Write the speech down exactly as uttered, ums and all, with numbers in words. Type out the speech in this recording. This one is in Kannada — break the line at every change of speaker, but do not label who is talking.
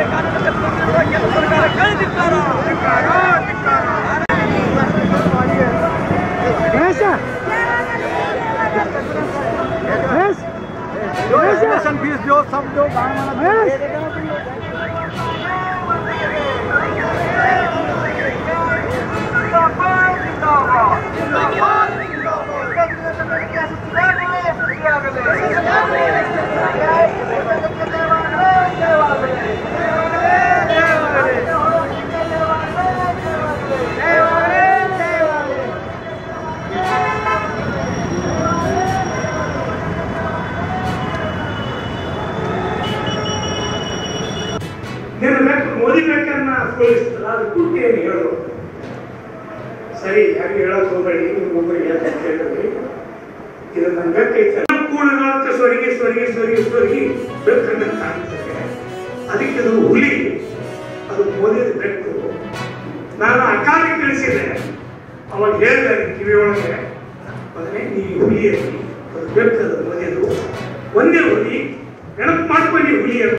ಮೋದಿ ಬೇಕನ್ನ ಸೋಲಿಸ್ತಲ್ಲ ಅದು ಕುಟ್ಟಿ ಏನು ಹೇಳೋದು ಸರಿ ಹಾಗೆ ಹೇಳೋದು ಹೋಗಬೇಡಿ ಒಬ್ಬರಿಗೆ ಕೇಳಿ ಇದು ನನ್ನ ಬೇಕೈತೆ ಕೂಡಗಳಂತ ಸ್ವರ್ಗಿ ಸ್ವರ್ಗಿ ಸ್ವರ್ಗಿ ಸ್ವರ್ಗಿ ಬೇಕಂತ ಕಾಣ್ತದೆ ಅದಕ್ಕೆ ಅದು ಹುಲಿ ಅದು ಮೋದಿ ಬೆಕ್ಕು ನಾನು ಅಕಾಲಿ ಕಳಿಸಿದೆ ಅವಾಗ ಹೇಳಿದೆ ಕಿವಿಯೊಳಗೆ ಅದನ್ನೇ ನೀ ಹುಲಿ ಅದು ಬೆಕ್ಕದು ಮೋದಿದು ಒಂದೇ ಹುಲಿ ನೆನಪು ಮಾಡ್ಕೊಂಡು ಹುಲಿ